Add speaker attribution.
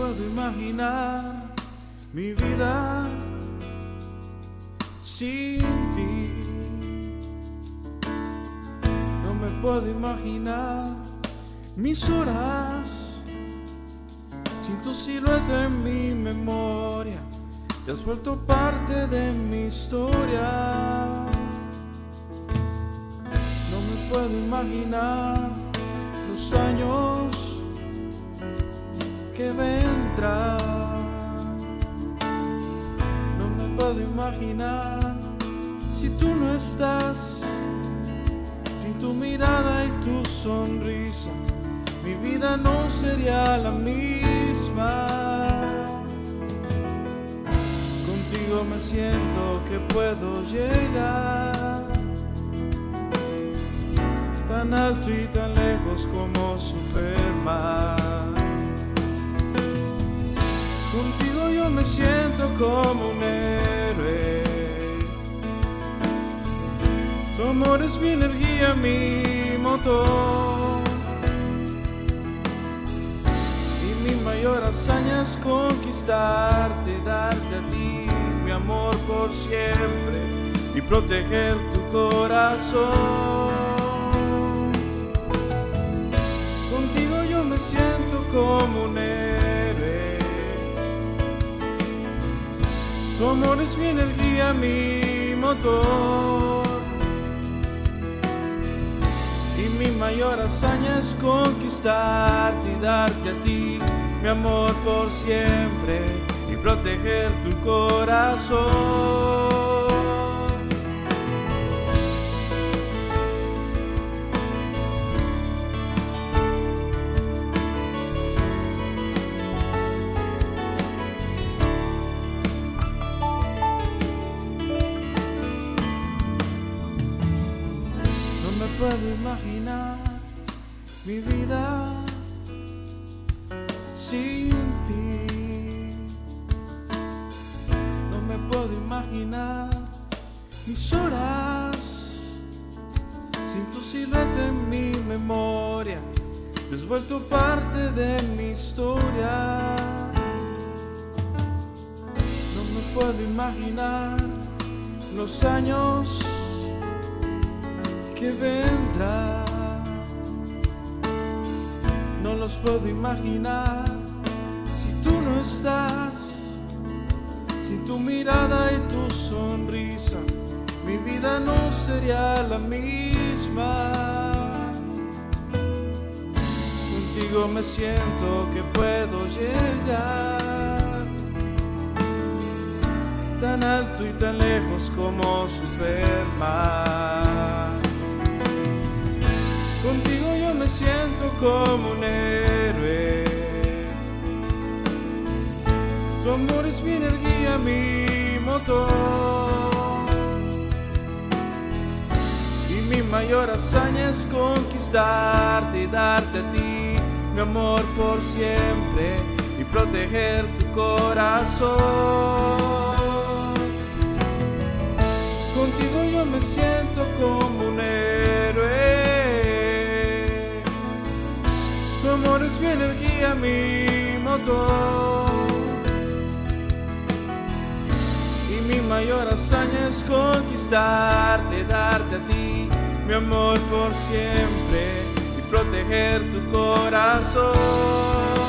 Speaker 1: puedo imaginar mi vida sin ti. No me puedo imaginar mis horas sin tu silueta en mi memoria. Te has vuelto parte de mi historia. No me puedo imaginar los años que vendrán. No me puedo imaginar si tú no estás, sin tu mirada y tu sonrisa. Mi vida no sería la misma. Contigo me siento que puedo llegar tan alto y tan lejos como Superman. Contigo yo me siento como un héroe. Tu amor es mi energía, mi motor. Mi mayor hazaña es conquistarte, darte a ti mi amor por siempre y proteger tu corazón. Contigo yo me siento como un héroe. Tu amor es mi energía, mi motor. Y mi mayor hazaña es conquistarte y darte a ti mi amor por siempre y proteger tu corazón. No me puedo imaginar mi vida sin ti. No me puedo imaginar mis horas sin tu silueta en mi memoria. Te has vuelto parte de mi historia. No me puedo imaginar los años que vendrán. No los puedo imaginar si tú no estás, sin tu mirada y tu sonrisa. Mi vida no sería la misma. Contigo me siento que puedo llegar tan alto y tan lejos como Superman. Contigo yo me siento como un héroe. Tu amor es mi energía, mi motor. Y mi mayor hazaña es conquistarte y darte a ti mi amor por siempre y proteger tu corazón. Contigo yo me siento como un héroe. Tu amor es mi energía, mi motor. Y mi mayor hazaña es conquistarte, darte a ti mi amor por siempre y proteger tu corazón.